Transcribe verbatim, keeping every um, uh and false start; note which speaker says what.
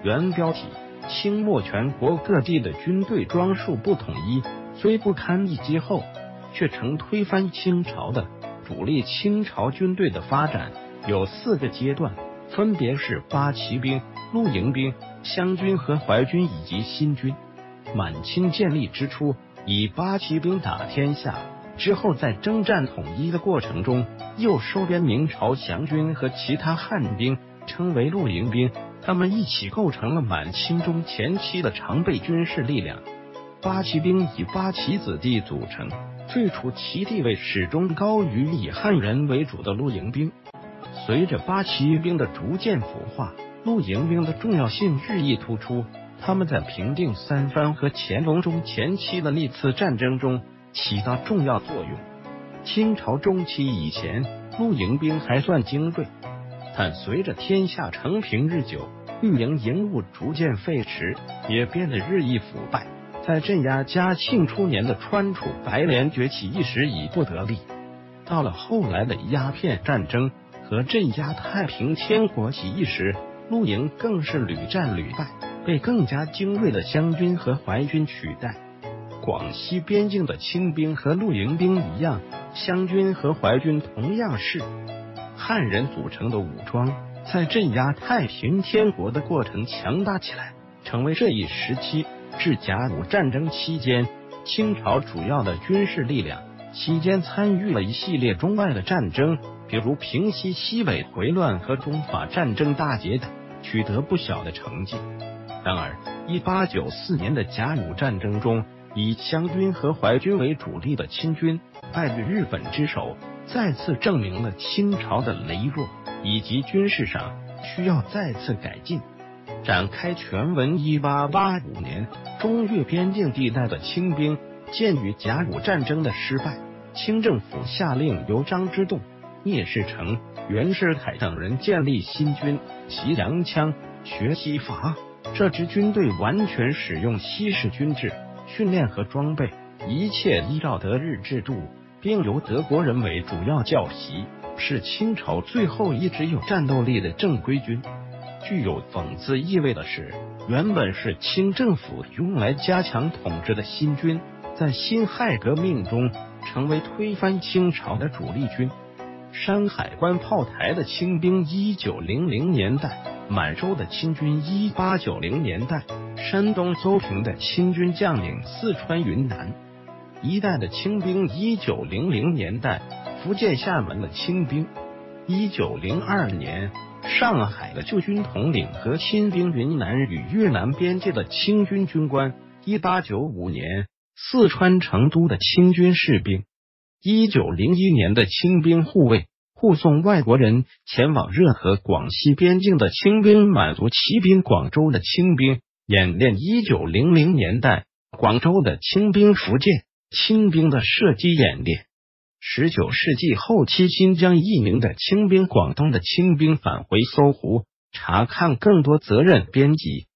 Speaker 1: 原标题：清末全国各地的军队装束不统一，虽不堪一击后，却曾推翻清朝的主力。清朝军队的发展有四个阶段，分别是八旗兵、陆营兵、湘军和淮军以及新军。满清建立之初，以八旗兵打天下，之后在征战统一的过程中，又收编明朝降军和其他汉兵，称为陆营兵，他们一起构成了满清中前期的常备军事力量。八旗兵以八旗子弟组成，最初其地位始终高于以汉人为主的陆营兵。随着八旗兵的逐渐腐化，陆营兵的重要性日益突出，他们在平定三藩和乾隆中前期的历次战争中起到重要作用。清朝中期以前，陆营兵还算精锐，但随着天下承平日久，绿营营务逐渐废弛，也变得日益腐败。在镇压嘉庆初年的川楚白莲崛起一时已不得力，到了后来的鸦片战争和镇压太平天国起义时，陆营更是屡战屡败，被更加精锐的湘军和淮军取代。广西边境的清兵和陆营兵一样，湘军和淮军同样是汉人组成的武装，在镇压太平天国的过程强大起来，成为这一时期至甲午战争期间清朝主要的军事力量。期间参与了一系列中外的战争，比如平西西北回乱和中法战争大捷等，取得不小的成绩。然而一八九四年的甲午战争中，以湘军和淮军为主力的清军败于日本之手，再次证明了清朝的羸弱，以及军事上需要再次改进。展开全文。一八八五年，中越边境地带的清兵鉴于甲午战争的失败，清政府下令由张之洞、聂士成、袁世凯等人建立新军，习洋枪，学西法。这支军队完全使用西式军制，训练和装备一切依照德日制度，并由德国人为主要教习，是清朝最后一支有战斗力的正规军。具有讽刺意味的是，原本是清政府用来加强统治的新军，在辛亥革命中成为推翻清朝的主力军。山海关炮台的清兵一九零零年代，满洲的清军一八九零年代，山东邹平的清军将领四川云南一带的清兵一九零零年代，福建厦门的清兵一九零二年，上海的旧军统领和亲兵云南与越南边界的清军军官一八九五年，四川成都的清军士兵一九零一年的清兵护卫，护送外国人前往热河广西边境的清兵满族骑兵，广州的清兵演练一九零零年代，广州的清兵福建清兵的射击演练。十九世纪后期，新疆一名的清兵，广东的清兵返回搜狐，查看更多责任编辑。